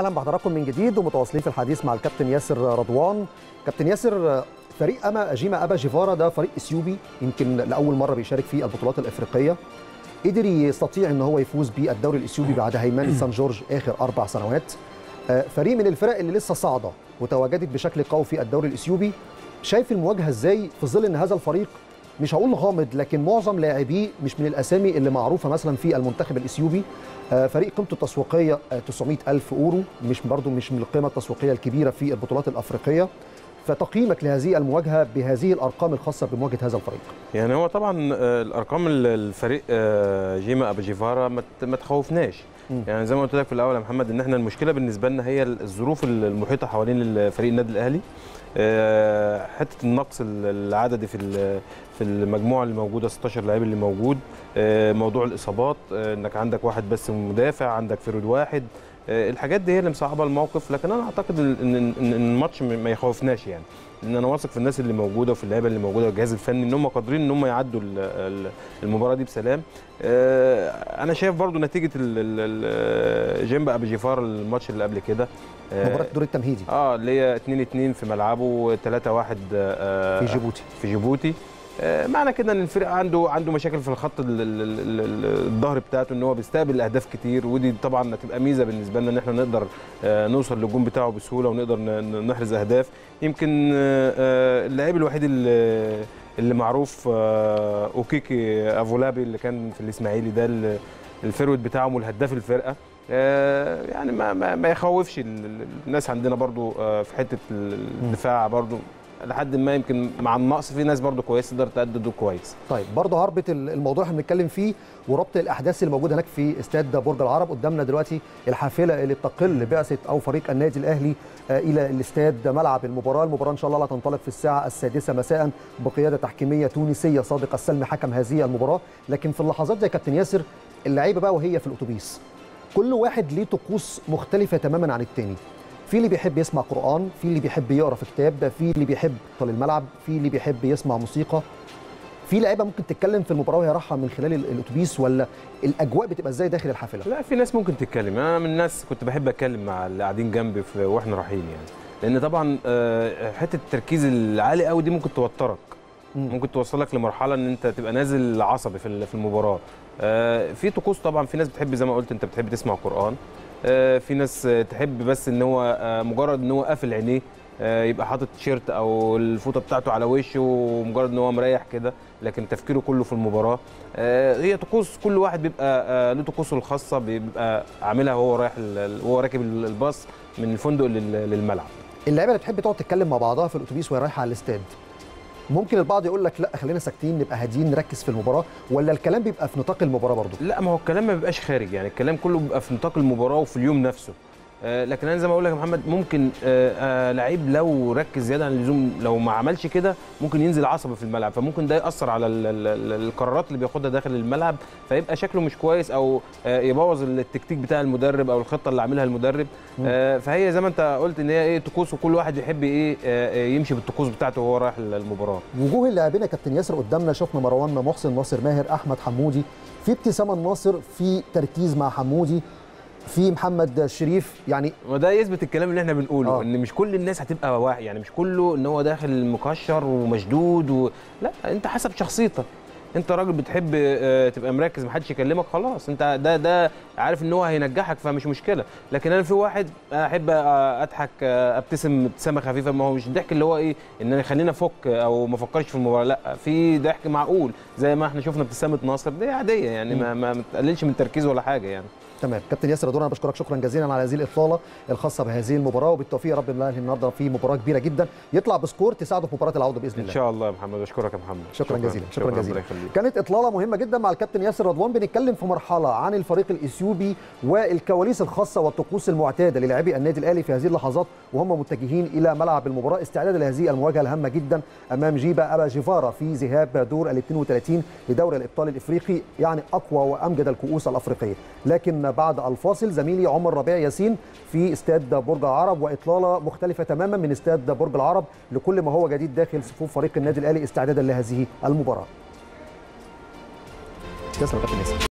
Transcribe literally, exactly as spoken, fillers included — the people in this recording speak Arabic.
اهلا بحضراتكم من جديد ومتواصلين في الحديث مع الكابتن ياسر رضوان. كابتن ياسر، فريق اما جيما ابا جيفارا ده فريق اثيوبي يمكن لاول مره بيشارك في البطولات الافريقيه، قدر يستطيع ان هو يفوز بالدوري الاثيوبي بعد هيمنه سان جورج اخر اربع سنوات. فريق من الفرق اللي لسه صاعده وتواجدت بشكل قوي في الدوري الاثيوبي. شايف المواجهه ازاي في ظل ان هذا الفريق مش هقول غامض لكن معظم لاعبيه مش من الاسامي اللي معروفه مثلا في المنتخب الاثيوبي؟ فريق قيمته التسويقيه تسعمائة ألف اورو، مش برضه مش من القيمه التسويقيه الكبيره في البطولات الافريقيه. فتقييمك لهذه المواجهه بهذه الارقام الخاصه بمواجهه هذا الفريق؟ يعني هو طبعا الارقام الفريق جيما ابا جيفارا ما تخوفناش. يعني زي ما قلت لك في الاول يا محمد ان احنا المشكله بالنسبه لنا هي الظروف المحيطه حوالين فريق النادي الاهلي. حته النقص العددي في في المجموعه اللي موجوده ستاشر لاعب اللي موجود، موضوع الاصابات، انك عندك واحد بس مدافع، عندك فرود واحد، الحاجات دي هي اللي مصعبه الموقف. لكن انا اعتقد ان ان الماتش ما يخوفناش، يعني لان انا واثق في الناس اللي موجوده وفي اللعيبه اللي موجوده والجهاز الفني ان هم قادرين ان هم يعدوا المباراه دي بسلام. انا شايف برضو نتيجه جيمبا ابو جيفار الماتش اللي قبل كده، مباراه الدور التمهيدي اه اللي هي اتنين اتنين في ملعبه ثلاثة واحد في جيبوتي في جيبوتي. معنى كده ان الفريق عنده عنده مشاكل في الخط الظهر بتاعته، ان هو بيستقبل اهداف كتير، ودي طبعا هتبقى ميزه بالنسبه لنا ان احنا نقدر نوصل للجون بتاعه بسهوله ونقدر نحرز اهداف. يمكن اللاعب الوحيد اللي, اللي معروف اوكيكي افولابي اللي كان في الاسماعيلي ده الفيرود بتاعهم والهداف الفرقه، يعني ما ما يخوفش الناس عندنا برضو في حته الدفاع برضو لحد ما يمكن مع النقص في ناس برضو كويس تقدر تأدي دور كويس. طيب برضو هربط الموضوع اللي بنتكلم فيه وربط الاحداث اللي موجوده هناك في استاد برج العرب. قدامنا دلوقتي الحافله اللي بتقل بعثه او فريق النادي الاهلي الى الاستاد ملعب المباراه. المباراه ان شاء الله هتنطلق في الساعه السادسه مساء بقياده تحكيميه تونسيه صادق السلمي حكم هذه المباراه. لكن في اللحظات دي يا كابتن ياسر اللعيبه بقى وهي في الاتوبيس كل واحد ليه طقوس مختلفه تماما عن الثاني. في اللي بيحب يسمع قرآن، في اللي بيحب يقرا في كتاب، في اللي بيحب يدخل الملعب، في اللي بيحب يسمع موسيقى. في لعيبه ممكن تتكلم في المباراه وهي رايحه من خلال الاتوبيس، ولا الاجواء بتبقى ازاي داخل الحافله؟ لا، في ناس ممكن تتكلم. انا من الناس كنت بحب اتكلم مع اللي قاعدين جنبي واحنا رايحين، يعني لان طبعا حته التركيز العالي قوي دي ممكن توترك، ممكن توصلك لمرحله ان انت تبقى نازل عصبي في المباراه. في طقوس طبعا، في ناس بتحب زي ما قلت انت بتحب تسمع قرآن، في ناس تحب بس ان هو مجرد ان هو قافل عينيه يبقى حاطط تيشيرت او الفوطه بتاعته على وشه ومجرد ان هو مريح كده، لكن تفكيره كله في المباراه. هي طقوس، كل واحد بيبقى له طقوسه الخاصه بيبقى عاملها وهو رايح وهو راكب الباص من الفندق للملعب. اللعيبه اللي بتحب تقعد تتكلم مع بعضها في الاتوبيس وهي رايحه على الاستاد، ممكن البعض يقول لك لا خلينا ساكتين نبقى هاديين نركز في المباراه، ولا الكلام بيبقى في نطاق المباراه برضه؟ لا، ما هو الكلام ما بيبقاش خارج، يعني الكلام كله بيبقى في نطاق المباراه وفي اليوم نفسه. آه لكن انا زي ما اقول لك يا محمد، ممكن آه آه لعيب لو ركز زياده عن اللزوم لو ما عملش كده ممكن ينزل عصبي في الملعب، فممكن ده ياثر على ال ال ال القرارات اللي بياخدها داخل الملعب، فيبقى شكله مش كويس او آه يبوظ التكتيك بتاع المدرب او الخطه اللي عاملها المدرب. آه فهي زي ما انت قلت ان هي ايه طقوس، وكل واحد يحب ايه آه يمشي بالطقوس بتاعته وهو رايح المباراه. وجوه اللاعبين يا كابتن ياسر قدامنا شفنا مروان محسن، ناصر ماهر، احمد حمودي، في ابتسام الناصر، في تركيز مع حمودي، في محمد شريف، يعني وده يثبت الكلام اللي احنا بنقوله آه. ان مش كل الناس هتبقى واحد، يعني مش كله ان هو داخل مكشر ومشدود و... لا، انت حسب شخصيتك. انت راجل بتحب تبقى مركز محدش يكلمك، خلاص انت ده ده عارف ان هو هينجحك فمش مشكله. لكن انا في واحد احب اضحك ابتسم ابتسامه خفيفه، ما هو مش الضحك اللي هو ايه ان انا خليني افك او ما افكرش في المباراه، لا، في ضحك معقول زي ما احنا شفنا ابتسامه ناصر دي عاديه، يعني ما ما تقللش من تركيزه ولا حاجه يعني. تمام. كابتن ياسر رضوان، انا بشكرك شكرا جزيلا على هذه الاطلاله الخاصه بهذه المباراه، وبالتوفيق يا رب الله النهارده في مباراه كبيره جدا يطلع بسكور تساعده في مباراه العوده باذن الله. ان شاء الله يا محمد، بشكرك يا محمد. شكرا, شكرا جزيلا شكرا, شكرا جزيلا. كانت اطلاله مهمه جدا مع الكابتن ياسر رضوان، بنتكلم في مرحله عن الفريق الاثيوبي والكواليس الخاصه والطقوس المعتاده للاعبي النادي الاهلي في هذه اللحظات وهم متجهين الى ملعب المباراه استعدادا لهذه المواجهه الهامه جدا امام جيبا ابا جيفارا في ذهاب دور ال اثنين وثلاثين لدوري الابطال الافريقي، يعني اقوى وامجد الكؤوس الافريقيه. لكن بعد الفاصل زميلي عمر ربيع ياسين في استاد برج العرب واطلاله مختلفه تماما من استاد برج العرب لكل ما هو جديد داخل صفوف فريق النادي الاهلي استعدادا لهذه المباراه.